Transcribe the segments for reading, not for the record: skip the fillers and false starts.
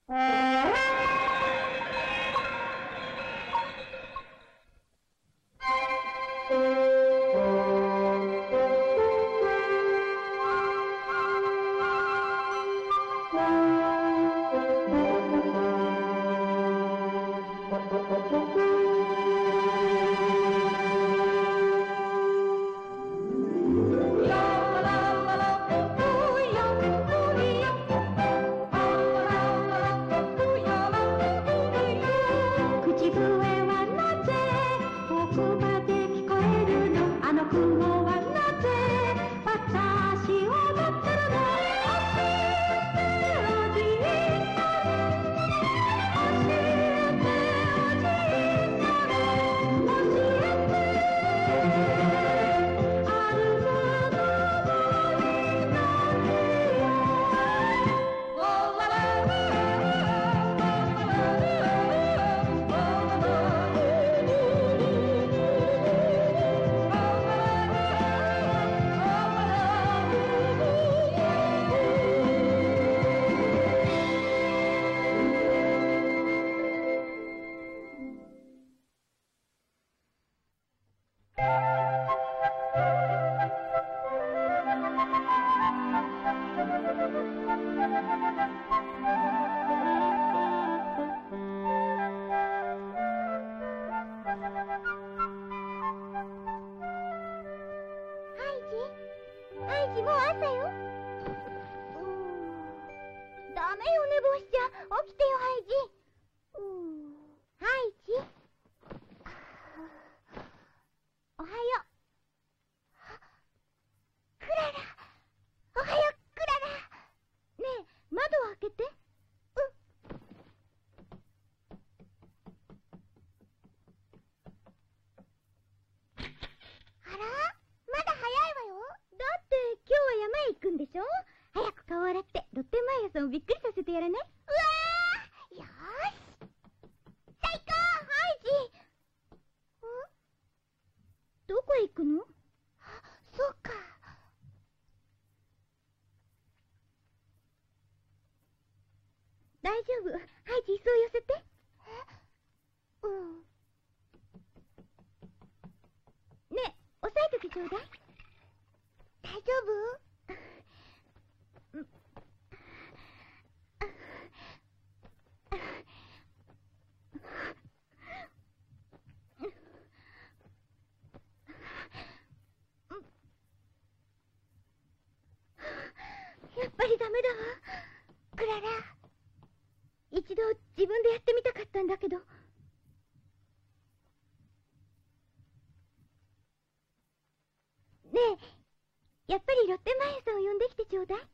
大丈夫。ハイジ、椅子を寄せて。ねえ、押さえときちょうだい。大丈夫？やっぱりダメだわ。クララ。一度自分でやってみたかったんだけど。ねえ、やっぱりロッテンマイヤーさんを呼んできてちょうだい。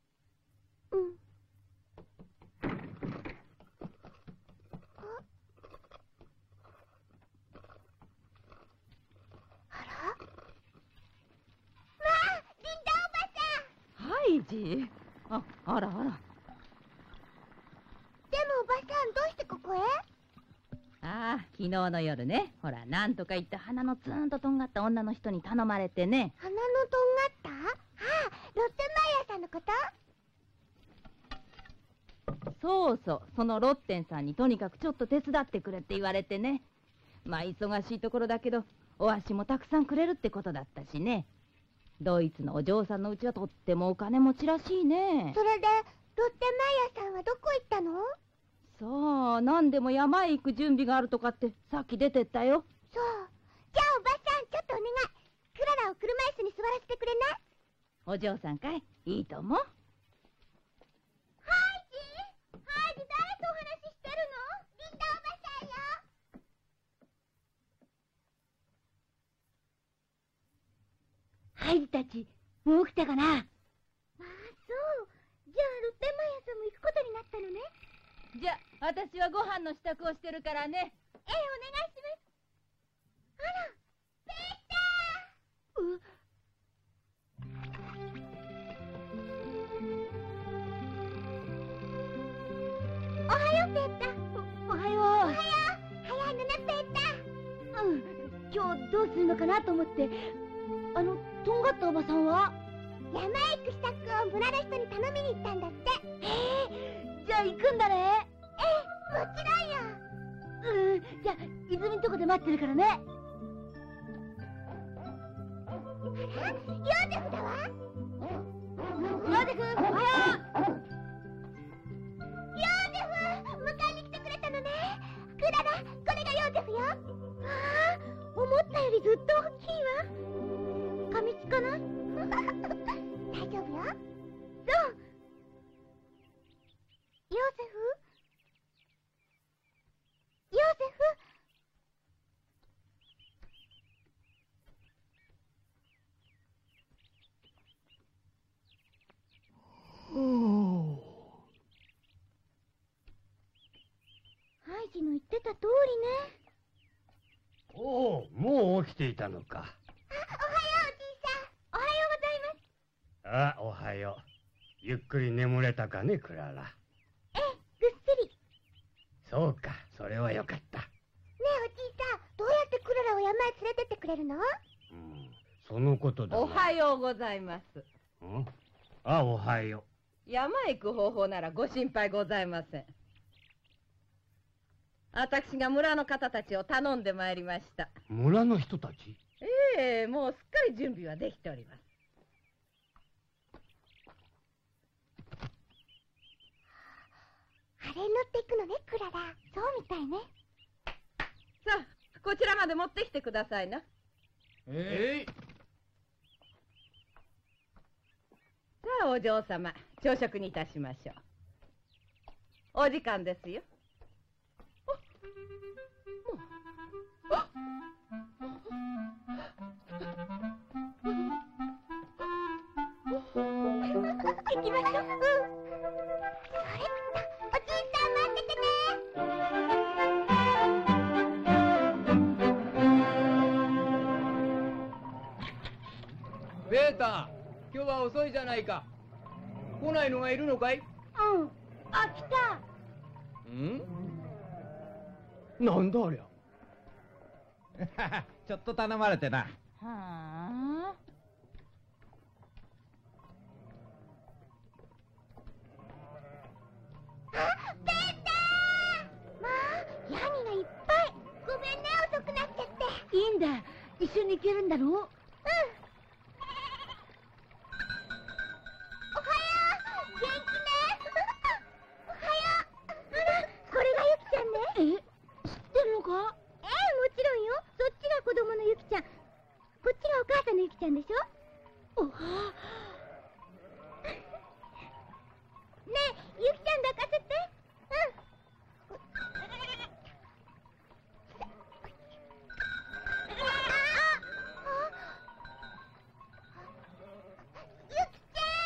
あら？まあ、リンダおばさん。 ハイジ。あらあら。 でもおばさん、どうしてここへ？ ああ、昨日の夜ね。ほら、なんとか言って鼻のツーンととんがった女の人に頼まれてね。 鼻のとんがった？ああ、ロッテンマイヤーさんのこと？ そうそう、そのロッテンさんにとにかくちょっと手伝ってくれって言われてね。まあ忙しいところだけど、お足もたくさんくれるってことだったしね。ドイツのお嬢さんのうちはとってもお金持ちらしいね。 それでロッテンマイヤーさんはどこ行ったの？ さあ、何でも山へ行く準備があるとかってさっき出てったよ。 そう。じゃあおばさん、ちょっとお願い。クララを車椅子に座らせてくれない？ お嬢さんかい？いいと思う。 ハイジ、誰とお話ししてるの？リンダおばさんよ。 ハイジたち、もう起きたかな？ ああ、そう。じゃあロッテンマイヤーさんも行くことになったのね。 じゃあ、私はご飯の支度をしてるからね。 お願いします。あら、ペーター。おはよう、ペーター。 おはよう。 おはよう。早いのね、ペーター。 今日どうするのかなと思って。とんがったおばさんは？ 山へ行く支度を村の人に頼みに行ったんだって。 じゃあ行くんだね。 もちろんよ。 じゃあ泉んとこで待ってるからね。 ヨーゼフだわ。 ヨーゼフ、おはよヨーゼフ、迎えに来てくれたのね。クララ、これがヨーゼフよ。わあ、思ったよりずっと大きいわ。噛みつかない？大丈夫よ。そう。ヨーゼフ？ヨーゼフ？ハイジの言ってた通りね。 おお、もう起きていたのか。 おはよう、おじいさん。おはようございます。 あ、おはよう。ゆっくり眠れたかね、クララ。 ええ、ぐっすり。 そうか、それはよかった。 ねえ、おじいさん、どうやってクララを山へ連れてってくれるの？ そのことだな。 おはようございます。 あ、おはよ山へ行く方法ならご心配ございません。私が村の方たちを頼んでまいりました。 う。村の人たち？ ええ、もうすっかり準備はできております。 あれに乗っていくのね、クララ。そうみたいね。 さあ、こちらまで持ってきてくださいな。さあ、お嬢様、朝食にいたしましょう。お時間ですよ。 行きましょう。それ。おじいさん、待っててベータ、今日は遅いじゃないか。来ないのがいるのかい？ あ、来た。 なんだありゃ。ちょっと頼まれてな。 はあ。 ベーター。まあ、ヤギがいっぱい。ごめんね、遅くなっちゃって。 いいんだ。一緒に行けるんだろう？ おはよう。元気ね。おはよう。あら、これがユキちゃんね。 知ってるのか？ ええ、もちろんよ。そっちが子供のユキちゃん。こっちがお母さんのユキちゃんでしょ？ねえ、ユキちゃん抱かせて。ユキちゃん！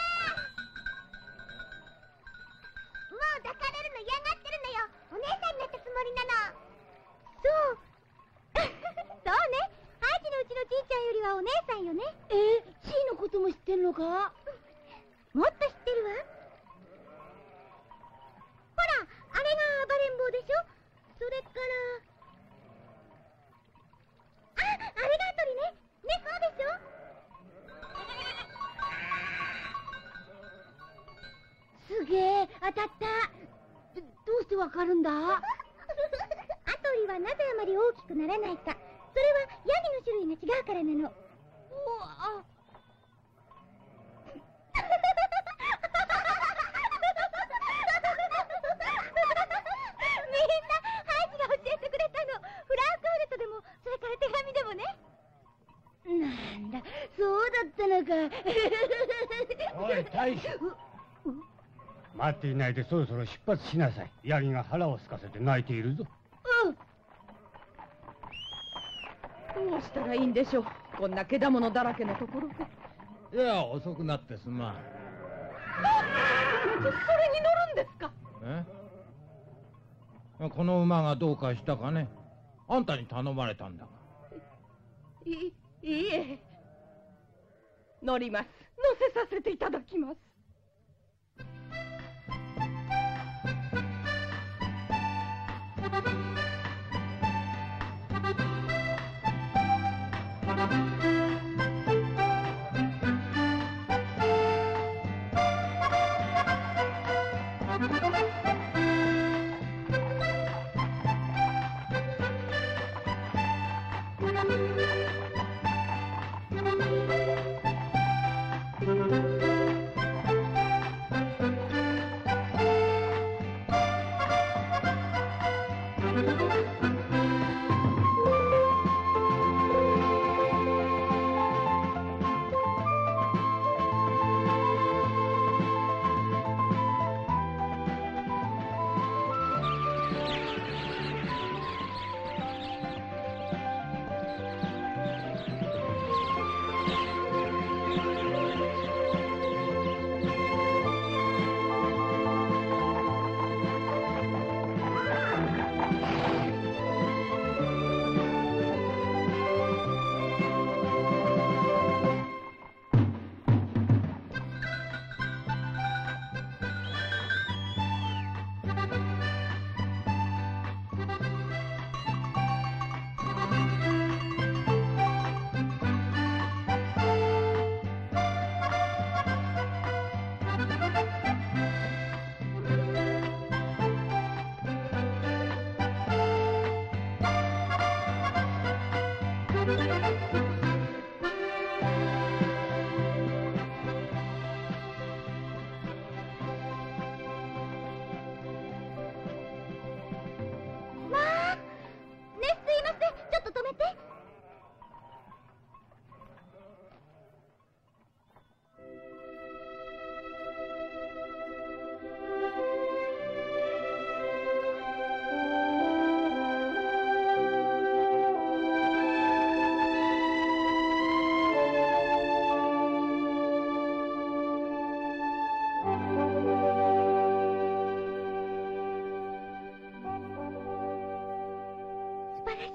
もう抱かれるの嫌がってるのよ。お姉さんになったつもりなの。そう。そうね。ハイジのうちのじいちゃんよりはお姉さんよね。 シーのことも知ってるのか？ もっと知ってるわ。ほら、あれが暴れん坊でしょ。それから、あれがアトリね。ね、そうでしょ。 すげえ、当たった。どうしてわかるんだ？ アトリはなぜあまり大きくならないか。それはヤギの種類が違うからなの。みんなハイジが教えてくれたの。フランクフルトでも、それから手紙でもね。 なんだ、そうだったのか。 おい、大将。待っていないでそろそろ出発しなさい。ヤギが腹を空かせて泣いているぞ。 どうしたらいいんでしょう。こんなけだものだらけのところで。 いや、遅くなってすまん。 それに乗るんですか？ この馬がどうかしたかね？あんたに頼まれたんだが。 いいえ。乗ります。乗せさせていただきます。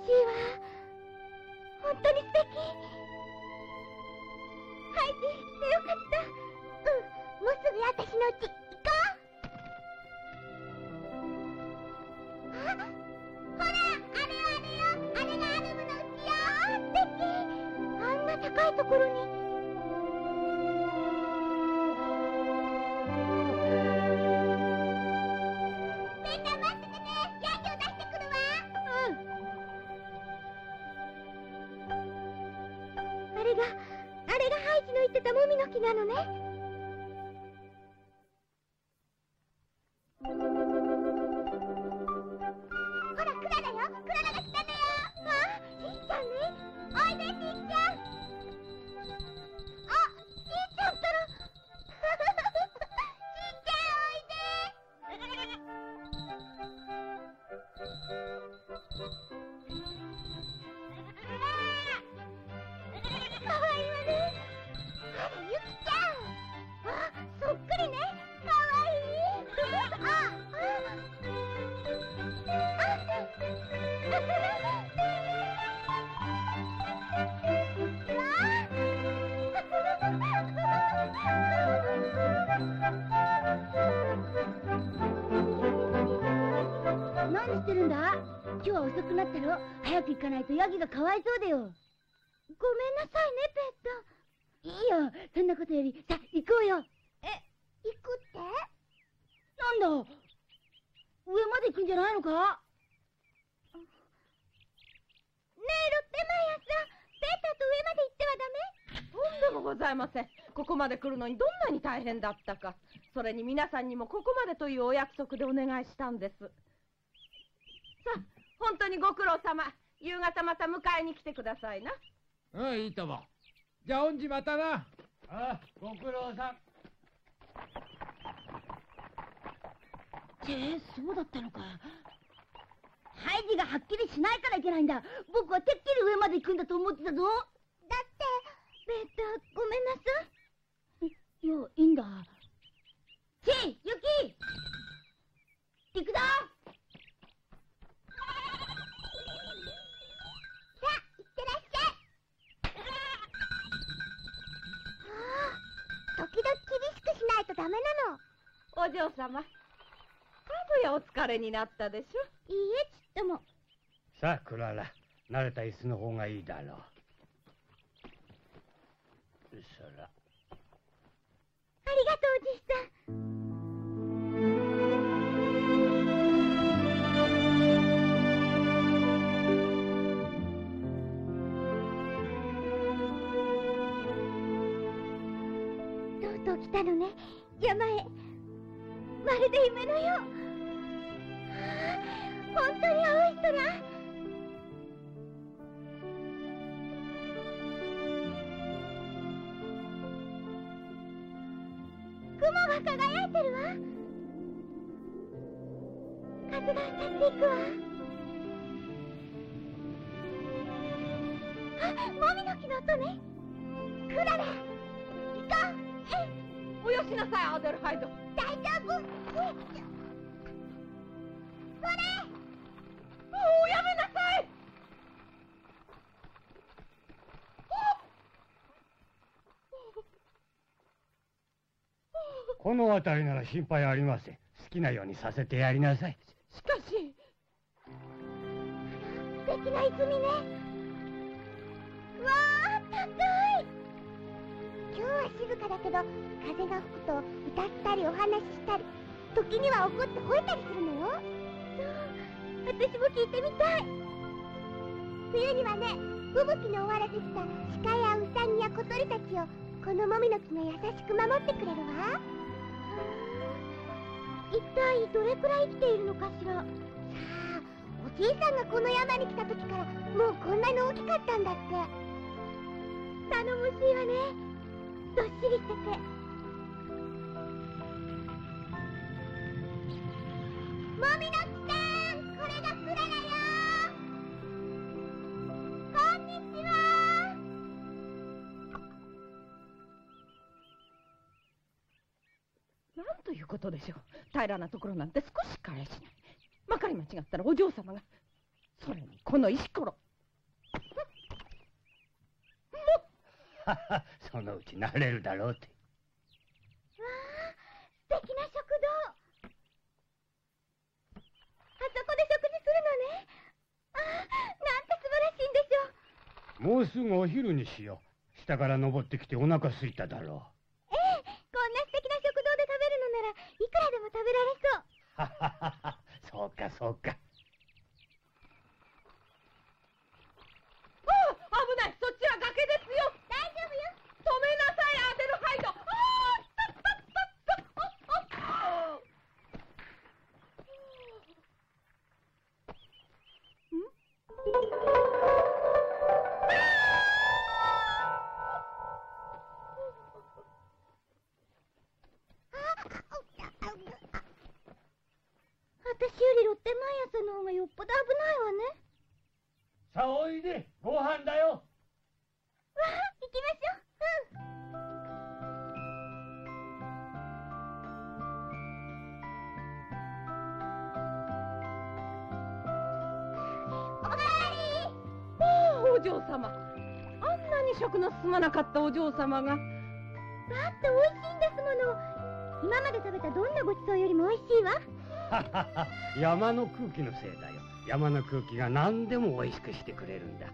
いわ。本当に素敵。ハイジ、来てよかった。もうすぐ私の家、行こう。あ、ほら、あれよ。あれがアルムの家よ。素敵。あんな高いところに。みんな待っててね。ヤギを出してくるわ。あれがハイジの言ってたモミの木なのね。ほら、クララよ。クララが来たのよ。あ、しーちゃんね。おいで、しーちゃん。あ、しーちゃんったら。しーちゃん、おいで。かわいいわね。あら、ゆきちゃん。あ、そっくりね。かわいい。 何してるんだ？今日は遅くなったろ。早く行かないとヤギがかわいそうだよ。 ごめんなさいね、ペット。 いいよ、そんなことより、さ、行こうよ。 行くって？ なんだ、上まで行くんじゃないのか？ ねえ、ロッテマイヤーさん、ペットと上まで行ってはダメ？ とんでもございません。ここまで来るのにどんなに大変だったか。それに皆さんにもここまでというお約束でお願いしたんです。さあ、本当にご苦労様。夕方また迎えに来てくださいな。 うん、いいとも。じゃあ、恩師またな。 ああ、ご苦労さん。 そうだったのか。ハイジがはっきりしないからいけないんだ。僕はてっきり上まで行くんだと思ってたぞ。 だって、ペット、ごめんなさい。 いや、いいんだ。ユキ、行くぞ。 さあ、行ってらっしゃい。時々厳しくしないとダメなの。 お嬢様、かぐやお疲れになったでしょ。 いいえ、ちっとも。 さあ、クララ、慣れた椅子の方がいいだろう。そら。 ありがとう、おじいさん。とうとう来たのね、山へ。まるで夢のよう。本当に青い空。雲が輝いてるわ。風が当たっていくわ。あ、もみの木の音ね。クララ、行こう。 およしなさい、アデルハイド。 大丈夫。それ。 おやめなさい。 この辺りなら心配ありません。好きなようにさせてやりなさい。 しかし、 素敵な泉ね。わあ、高い。今日は静かだけど、風が吹くと歌ったりお話ししたり、時には怒って吠えたりするのよ。そう、私も聞いてみたい。冬にはね、吹雪の終わらせきた鹿やウサギや小鳥たちをこのもみの木が優しく守ってくれるわ。一体どれくらい生きているのかしら。さあ、おじいさんがこの山に来た時からもうこんなに大きかったんだって。頼もしいわね。どっしりしてて。もみの木さん、これがクララよ。こんにちは。 なんということでしょう。平らなところなんて少し返しない。まかり間違ったらお嬢様が。 それにこの石ころ。 はは、そのうち慣れるだろうって。 わあ、素敵な食堂。あそこで食事するのね。ああ、なんて素晴らしいんでしょう。 もうすぐお昼にしよう。下から登ってきてお腹空いただろええ、こんな素敵な食堂で食べるのならいくらでも食べられそう。 う。はははは、そうかそうか。 危ない、そっちは崖ですよ。 大丈夫よ。 止めなさい、アデルハイド。 私よりロッテンマイヤーさんの方がよっぽど危ないわね。 さあおいで、ご飯だよ。 わあ、行きましょう。おかえり。 お嬢様、あんなに食の進まなかったお嬢様が。 だって美味しいんですもの。今まで食べたどんなごちそうよりも美味しいわ。 ははは、山の空気のせいだよ。山の空気が何でも美味しくしてくれるんだ。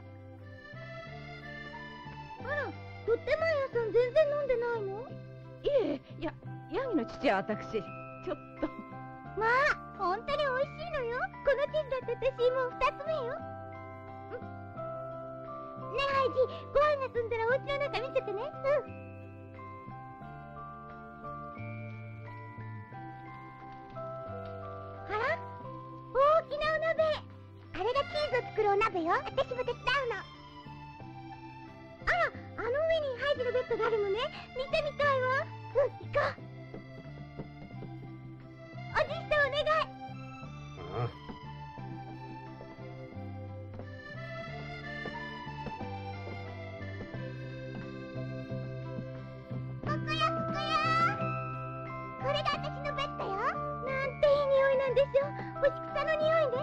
あら、ロッテンマイヤーさん全然飲んでないの？ いえ、ヤギの父は私、ちょっと。 まあ、本当に美味しいのよ。この地図だって私もう2つ目よ。ねえハイジ、ご飯が済んだらお家の中見せてね。あら、大きなお鍋。あれがチーズを作るお鍋よ。私も手伝うの。あら、あの上にハイジのベッドがあるのね。見てみたいわ。行こう。おじいさんお願い。 ああ、 ここよここよ。これが私のベッドよ。なんていい匂いなんでしょう。干し草の匂いね。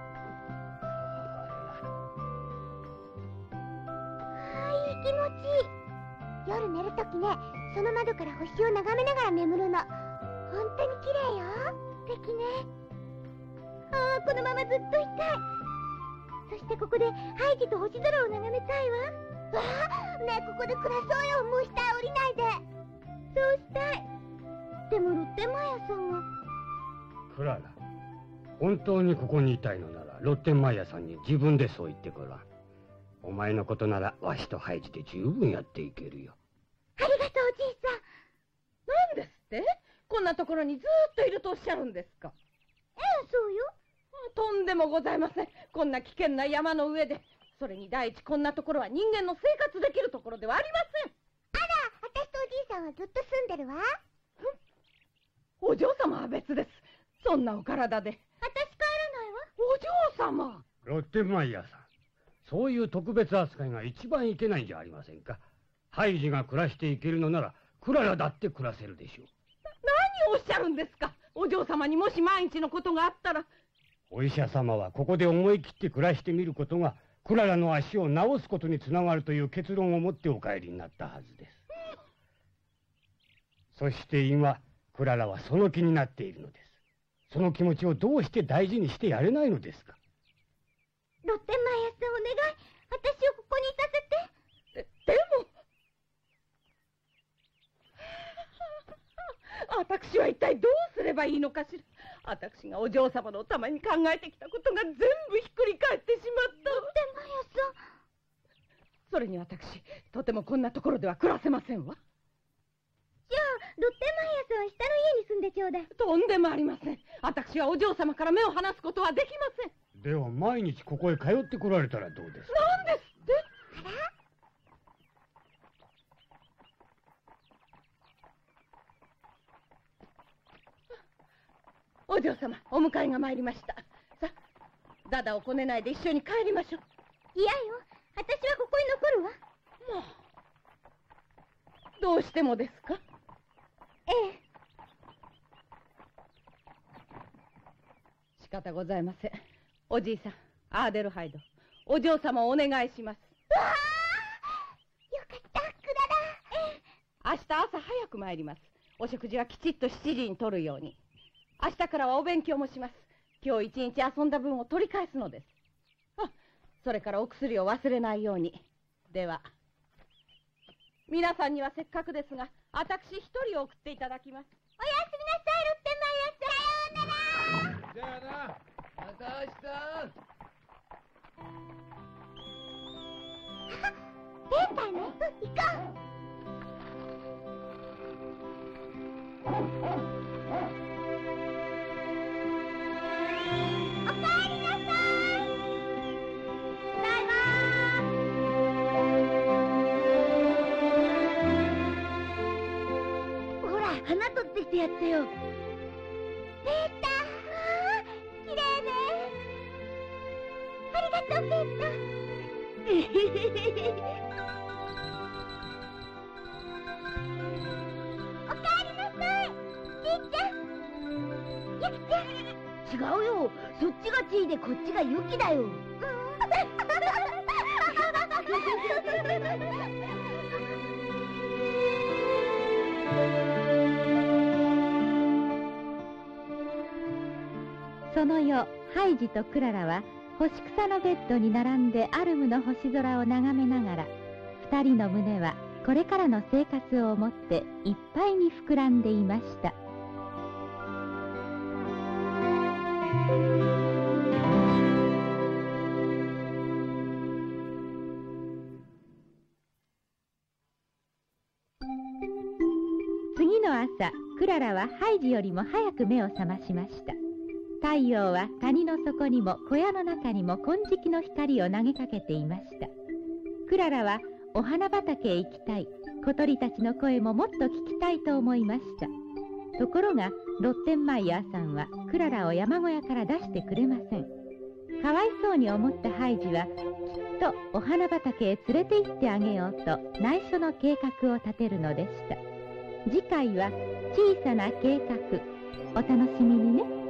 いい気持ちいい。夜寝るときね、その窓から星を眺めながら眠るの。本当に綺麗よ。素敵ね。ああ、このままずっといたい。そしてここでハイジと星空を眺めたいわ。わあ、ねえ、ここで暮らそうよ。もう下へ降りないで。そうしたい。でもロッテンマイヤーさんは。 クララ、本当にここにいたいのならロッテンマイヤーさんに自分でそう言ってごらん。お前のことならわしとハイジで十分やっていけるよ。 ありがとう、おじいさん。 なんですって？こんなところにずーっといるとおっしゃるんですか？ ええ、そうよ。 とんでもございません。こんな危険な山の上で。それに第一、こんなところは人間の生活できるところではありません。 あら、私とおじいさんはずっと住んでるわ。 お嬢様は別です。そんなお体で。 私帰らないわ。 お嬢様。 ロッテンマイヤーさん、そういう特別扱いが一番いけないんじゃありませんか。ハイジが暮らしていけるのならクララだって暮らせるでしょう。 何をおっしゃるんですか。お嬢様にもし万一のことがあったら。 お医者様はここで思い切って暮らしてみることがクララの足を治すことにつながるという結論を持ってお帰りになったはずです。そして今クララはその気になっているのです。その気持ちをどうして大事にしてやれないのですか。 ロッテンマイヤーさん、お願い。私をここにいさせて。 でも私は一体どうすればいいのかしら。私がお嬢様のために考えてきたことが全部ひっくり返ってしまった。 ロッテンマイヤーさん。 それに私、とてもこんなところでは暮らせませんわ。 じゃあ、ロッテンマイヤーさんは下の家に住んでちょうだい。 とんでもありません。私はお嬢様から目を離すことはできません。 では毎日ここへ通ってこられたらどうですか。 なんですって？ あら？ お嬢様、お迎えが参りました。さあ、ダダをこねないで一緒に帰りましょう。 嫌よ。私はここに残るわ。 もう、どうしてもですか？ ええ。 仕方ございません。おじいさん、 アーデルハイド、お嬢様をお願いします。 わあ、よかった、クララ。 明日朝早く参ります。お食事はきちっと7時にとるように。明日からはお勉強もします。今日一日遊んだ分を取り返すのです。それからお薬を忘れないように。では、皆さんにはせっかくですが、私一人を送っていただきます。 おやすみなさい、ロッテンマイヤーさん。さようなら。 じゃあな、また明日。 ベータね、行こう。おかえりなさい。バイバほら、花取ってきてやったよ。 ーイ。ベータ、きれいね。ありがとう、ベータ。おかえりなさい、じいちゃん、ゆきちゃん。 違うよ。そっちがチーでこっちがユキだよ。 その夜、ハイジとクララは干し草のベッドに並んでアルムの星空を眺めながら、二人の胸はこれからの生活を思っていっぱいに膨らんでいました。次の朝、クララはハイジよりも早く目を覚ましました。太陽は谷の底にも小屋の中にも金色の光を投げかけていました。クララはお花畑へ行きたい、小鳥たちの声ももっと聞きたいと思いました。ところがロッテンマイヤーさんはクララを山小屋から出してくれません。かわいそうに思ったハイジはきっとお花畑へ連れて行ってあげようと内緒の計画を立てるのでした。次回は小さな計画、お楽しみにね。